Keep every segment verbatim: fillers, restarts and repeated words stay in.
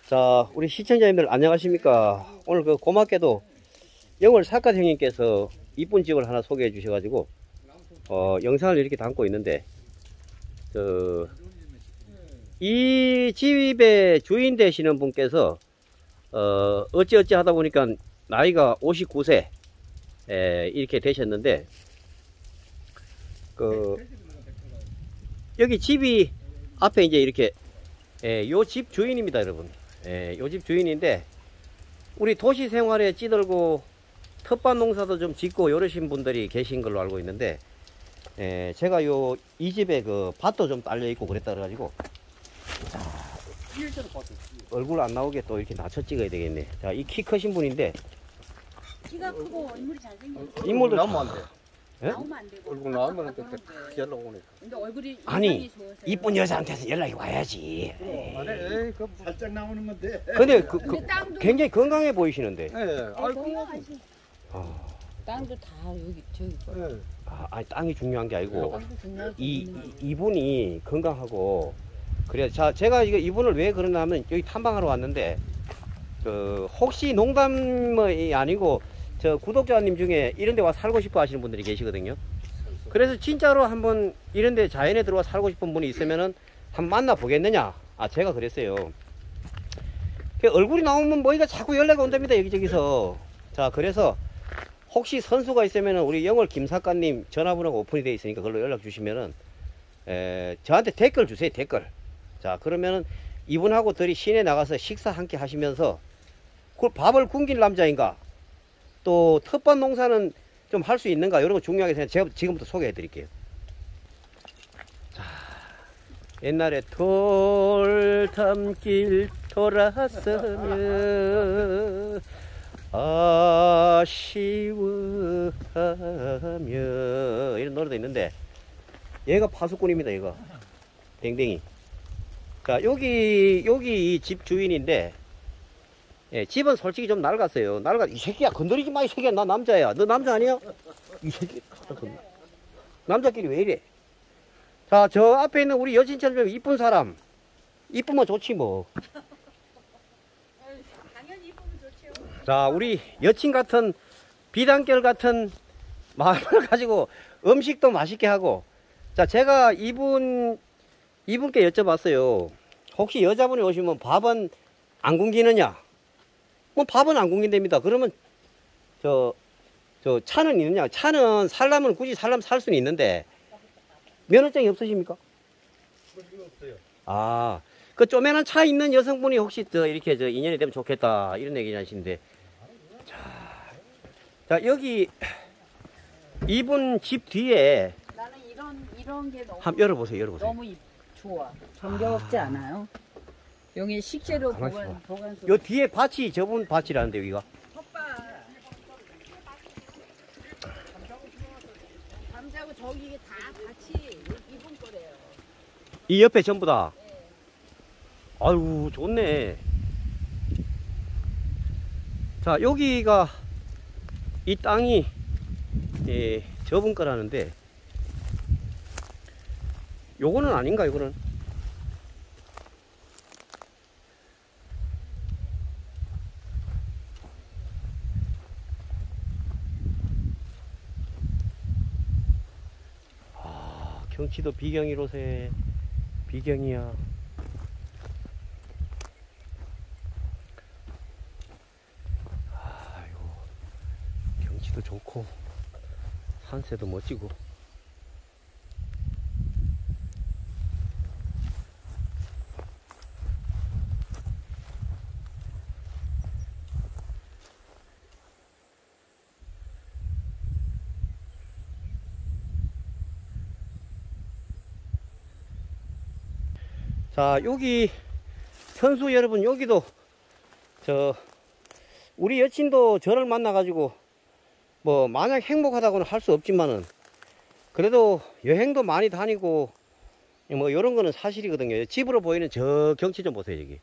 자, 우리 시청자님들 안녕하십니까. 오늘 그 고맙게도 영월 사갓 형님께서 이쁜 집을 하나 소개해 주셔가지고 어, 영상을 이렇게 담고 있는데, 저, 이 집의 주인 되시는 분께서 어, 어찌어찌 하다 보니까 나이가 오십구 세 에, 이렇게 되셨는데, 그 여기 집이 앞에 이제 이렇게 요 집 주인입니다, 여러분. 요 집 주인인데, 우리 도시 생활에 찌들고 텃밭 농사도 좀 짓고 이러신 분들이 계신 걸로 알고 있는데, 에, 제가 요 이 집에 그 밭도 좀 딸려 있고 그랬다 그래가지고, 자, 얼굴 안 나오게 또 이렇게 낮춰 찍어야 되겠네. 자, 이 키 크신 분인데, 키가 크고 인물이 잘생겼어. 인물도 나오면 안 돼. 예? 나오면 안 되고. 얼굴 나오면 또 연락 오니까. 근데 얼굴이 아니, 좋아서 이쁜 여자한테서 연락이 와야지. 에이, 그 살짝 나오는 건데. 근데 그, 그 근데 땅도 굉장히 건강해 보이시는데. 예, 아이고. 건강하지. 아, 땅도 다 여기 저기 거. 예. 아, 아니, 땅이 중요한 게 아니고, 땅도 중요하지. 이, 이 이분이 건강하고, 그래. 자, 제가 이거 이분을 왜 그러냐 하면, 여기 탐방하러 왔는데, 그 혹시 농담이 아니고 저 구독자님 중에 이런 데 와 살고 싶어 하시는 분들이 계시거든요. 그래서 진짜로 한번 이런 데 자연에 들어와 살고 싶은 분이 있으면은 한번 만나 보겠느냐. 아, 제가 그랬어요. 그 얼굴이 나오면 뭐이가 자꾸 연락이 온답니다, 여기저기서. 자, 그래서 혹시 선수가 있으면은 우리 영월 김 작가님 전화번호가 오픈이 되어 있으니까 그걸로 연락 주시면은, 에, 저한테 댓글 주세요, 댓글. 자, 그러면은 이분하고 둘이 시내 나가서 식사 함께 하시면서, 그 밥을 굶길 남자인가, 또 텃밭 농사는 좀 할 수 있는가, 이런 거 중요하게 생각. 제가 지금부터 소개해 드릴게요. 자, 옛날에 돌담길 돌아서며 아쉬워하며 이런 노래도 있는데, 얘가 파수꾼입니다, 얘가 댕댕이. 자, 여기 여기 이 집 주인인데, 예, 집은 솔직히 좀 낡았어요. 낡아. 이 새끼야, 건드리지 마, 이 새끼야. 나 남자야. 너 남자 아니야? 이 새끼. 남자끼리 왜 이래? 자, 저 앞에 있는 우리 여친처럼 이쁜 사람. 이쁘면 좋지 뭐. 당연히 이쁘면 좋죠. 자, 우리 여친 같은, 비단결 같은 마음을 가지고 음식도 맛있게 하고. 자, 제가 이분 이분께 여쭤봤어요. 혹시 여자분이 오시면 밥은 안 굶기느냐? 뭐 밥은 안 굶긴답니다. 그러면 저, 저 차는 있느냐? 차는 살려면 굳이 살려면 살 수는 있는데, 면허증이 없으십니까? 없어요. 아, 그 쪼매난 차 있는 여성분이 혹시 저 이렇게 저 인연이 되면 좋겠다, 이런 얘기 하시는데, 자, 자, 여기 이분 집 뒤에 나는 이런 이런 게 너무 한번 열어보세요, 열어보세요. 너무 이- 좋아. 정겹지 않아요? 여기 식재료 가만히 보관 있어봐. 보관소. 요 뒤에 밭이 저분 밭이라는데, 여기가. 감자고 저기 다 같이 이분 거래요. 이 옆에 전부 다. 아유, 좋네. 자, 여기가 이 땅이, 예, 저분 거라는데, 요거는 아닌가, 이거는? 아, 경치도 비경이로세. 비경이야. 아이고, 경치도 좋고 산세도 멋지고. 자, 여기 선수 여러분, 여기도 저 우리 여친도 저를 만나 가지고 뭐 마냥 행복하다고는 할 수 없지만은, 그래도 여행도 많이 다니고 뭐 이런 거는 사실이거든요. 집으로 보이는 저 경치 좀 보세요, 여기.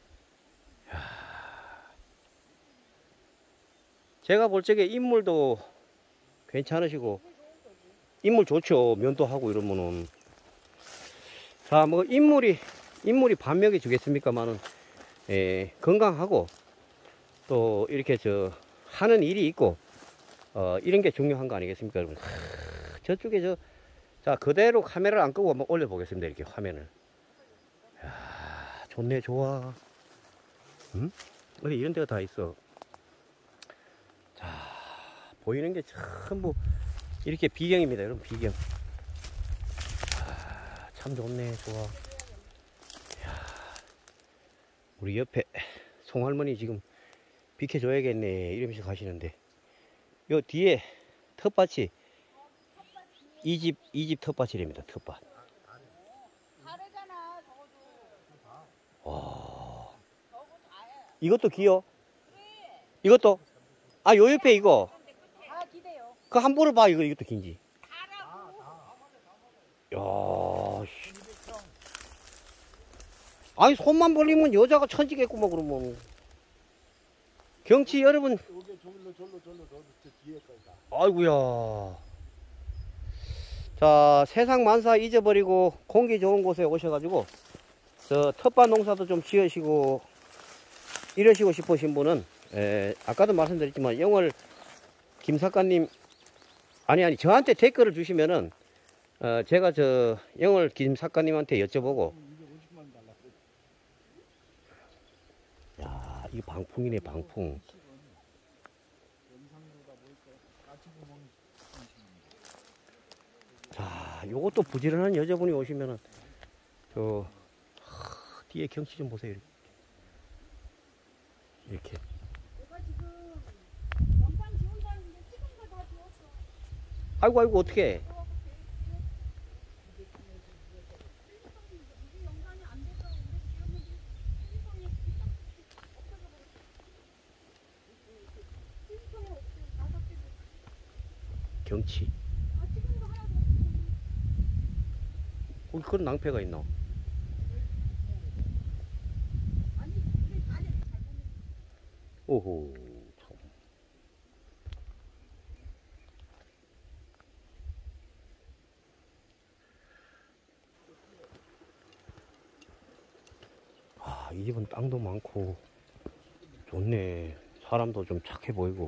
제가 볼 적에 인물도 괜찮으시고, 인물 좋죠. 면도 하고 이러면은. 자, 뭐 인물이 인물이 반명이 주겠습니까만은, 예, 건강하고 또 이렇게 저 하는 일이 있고 어, 이런 게 중요한 거 아니겠습니까, 여러분? 하, 저쪽에 저, 자, 그대로 카메라를 안 끄고 한번 올려보겠습니다, 이렇게 화면을. 이야, 좋네, 좋아. 응? 어디 이런 데가 다 있어. 자, 보이는 게 전부 이렇게 비경입니다, 여러분, 비경. 아, 참 좋네, 좋아. 이야, 우리 옆에 송할머니 지금 비켜줘야겠네, 이러면서 가시는데. 요 뒤에 텃밭이 이 집, 이 집 텃밭이랍니다, 텃밭. 다르잖아, 저거도. 와. 이것도 기어? 이것도? 아, 요 옆에 이거. 다 기대요. 그 한 번을 봐, 이거, 이것도 긴지. 다라고. 야, 씨. 아니, 손만 벌리면 여자가 천지겠구만, 그러면. 경치 여러분. 여기 저기로 저기로 저기로 저 뒤에 거다. 아이고야. 자, 세상 만사 잊어버리고 공기 좋은 곳에 오셔가지고 저 텃밭 농사도 좀 지으시고 이러시고 싶으신 분은 에, 아까도 말씀드렸지만 영월 김 작가님 아니 아니 저한테 댓글을 주시면은 어, 제가 저 영월 김 작가님한테 여쭤보고. 야, 이거 방풍이네, 방풍. 자, 요것도 부지런한 여자분이 오시면은 저 하, 뒤에 경치 좀 보세요. 이렇게. 내가 지금 영상 지운다는데 찍은 거 다 지웠어. 아이고 아이고 어떡해. 경치. 거기 그런 낭패가 있나? 오호. 참. 아, 이 집은 땅도 많고 좋네. 사람도 좀 착해 보이고.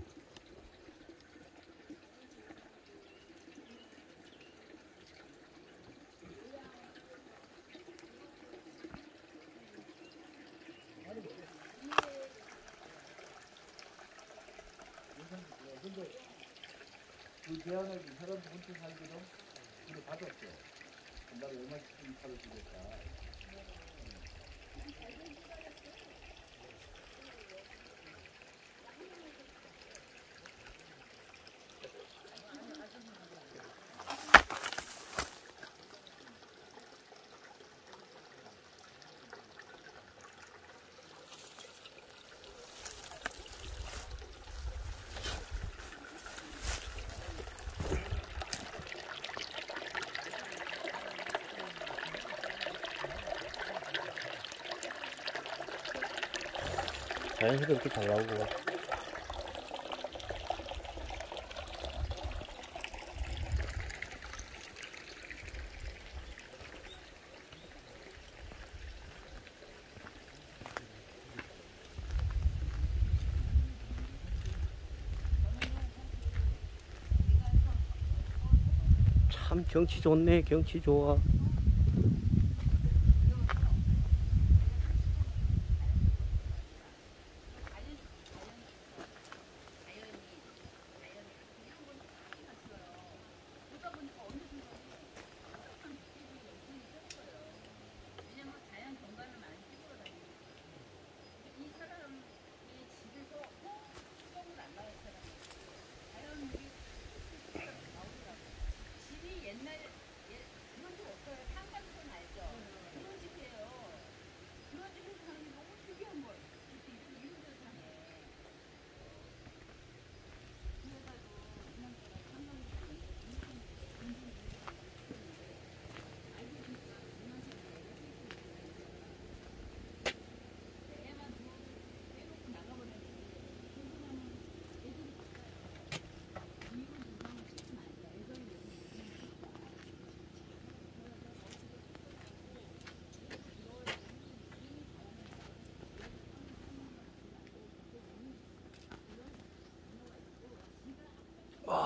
그 대안을 사람한테 살기로 우리 받았죠. 나를 얼마씩 팔아주겠다. 자연스럽게 잘 나오고. 참 경치 좋네, 경치 좋아.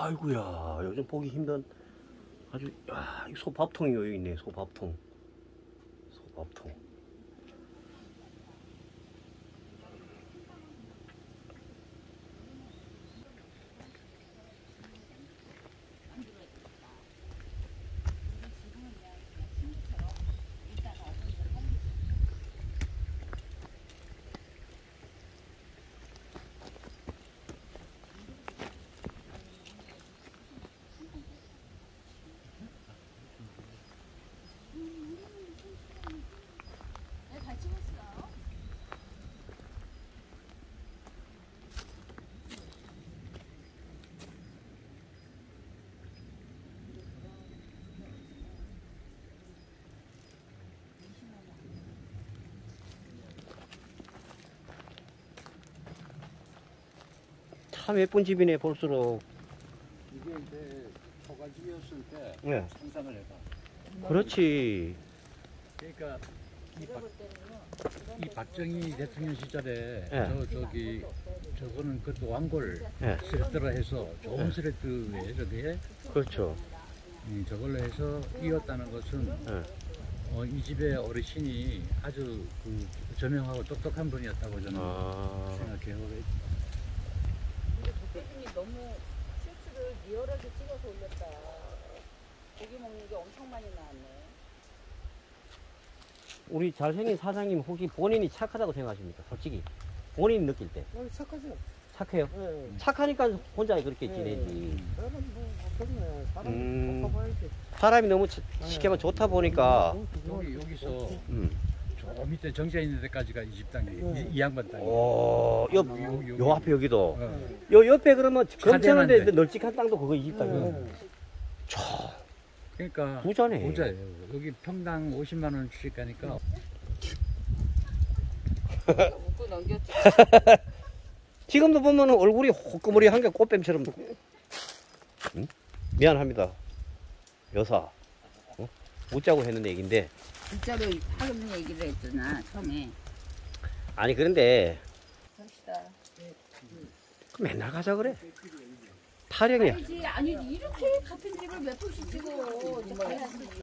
아이고야, 요즘 보기 힘든 아주, 야, 이 소밥통이 여기 있네, 소밥통. 소밥통. 참 예쁜 집이네, 볼수록. 이게 이제 초가집이었을 때 예. 상상을 해봐. 그렇지. 그러니까 이, 박, 이 박정희 대통령 시절에 예. 저 저기 저거는 그것도 왕골 예. 스레트로 해서 좋은 예. 스레트에 저게 그렇죠. 음, 저걸로 해서 이었다는 것은 예. 어, 이 집의 어르신이 아주 그 저명하고 똑똑한 분이었다고 저는 아. 생각해요. 근데 도깨비님 너무 슈트를 리얼하게 찍어서 올렸다. 고기 먹는 게 엄청 많이 나왔네. 우리 잘생긴 사장님 혹시 본인이 착하다고 생각하십니까? 솔직히. 본인 느낄 때. 어, 착하죠. 착해요? 예. 착하니까 혼자 그렇게 예. 지내지. 저는 뭐, 어떻네. 사람 음. 바꿔봐야지. 사람이 너무 치- 시키면 좋다 보니까. 여기 여기서 음. 저 밑에 정자 있는 데까지가 이 집 땅이 네. 이, 이 양반 땅이. 오, 요, 요, 요 앞에 여기도. 어. 요 옆에 그러면 검천원에 사대만데. 널찍한 땅도 그거 이 집 땅이에요. 예. 차, 그러니까 부자네. 부자예요. 여기 평당 오십만 원씩 가니까 웃고 넘겼지. 지금도 보면 얼굴이 호끄머리한 게 꽃뱀처럼. 응? 미안합니다. 여사. 어? 묻자고 했는 얘기인데. 진짜로 하는 얘기를 했잖아 처음에. 아니, 그런데 갑시다. 맨날 가자 그래. 타령이야. 아니지 아니 이렇게 같은 집을 몇 번씩 찍어. 이제 가야지.